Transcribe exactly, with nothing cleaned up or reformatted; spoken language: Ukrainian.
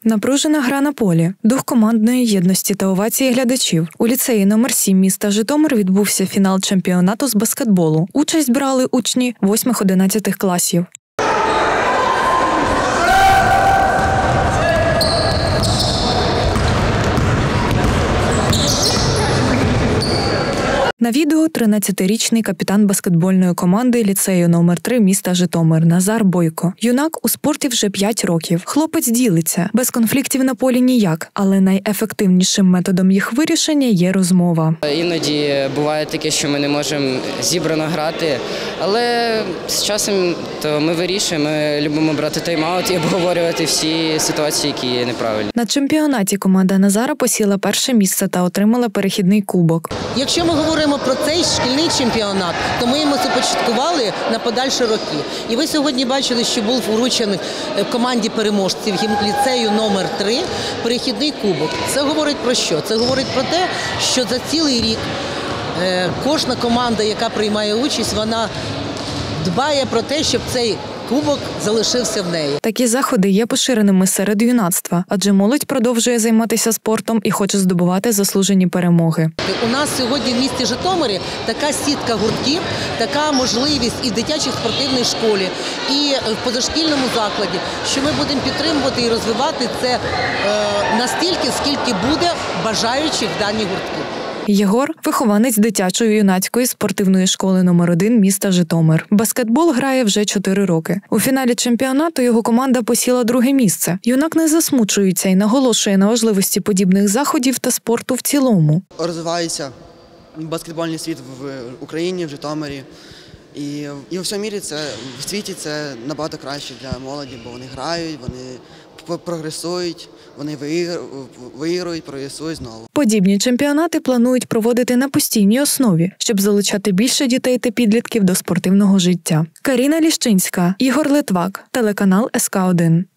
Напружена гра на полі, дух командної єдності та овації глядачів. У ліцеї номер сім міста Житомир відбувся фінал чемпіонату з баскетболу. Участь брали учні восьмих-одинадцятих класів. На відео тринадцятирічний капітан баскетбольної команди ліцею номер три міста Житомир Назар Бойко. Юнак у спорті вже п'ять років. Хлопець ділиться. Без конфліктів на полі ніяк, але найефективнішим методом їх вирішення є розмова. Іноді буває таке, що ми не можемо зібрано грати, але з часом то ми вирішуємо, ми любимо брати тайм-аут і обговорювати всі ситуації, які є неправильні. На чемпіонаті команда Назара посіла перше місце та отримала перехідний кубок. Якщо ми говоримо про цей шкільний чемпіонат, то ми його започаткували на подальші роки. І ви сьогодні бачили, що був вручений команді переможців ліцею номер три перехідний кубок. Це говорить про що? Це говорить про те, що за цілий рік кожна команда, яка приймає участь, вона дбає про те, щоб цей кубок залишився в неї. Такі заходи є поширеними серед юнацтва, адже молодь продовжує займатися спортом і хоче здобувати заслужені перемоги. У нас сьогодні в місті Житомирі така сітка гуртків, така можливість і в дитячій спортивній школі, і в позашкільному закладі, що ми будемо підтримувати і розвивати це е, настільки, скільки буде бажаючих в дані гуртки. Єгор – вихованець дитячої юнацької спортивної школи номер один міста Житомир. Баскетбол грає вже чотири роки. У фіналі чемпіонату його команда посіла друге місце. Юнак не засмучується і наголошує на важливості подібних заходів та спорту в цілому. Розвивається баскетбольний світ в Україні, в Житомирі. І, і у всьому світі це, в світі це набагато краще для молоді, бо вони грають, вони прогресують, вони виігрують, прогресують знову. Подібні чемпіонати планують проводити на постійній основі, щоб залучати більше дітей та підлітків до спортивного життя. Каріна Ліщинська, Ігор Литвак, телеканал ес ка один.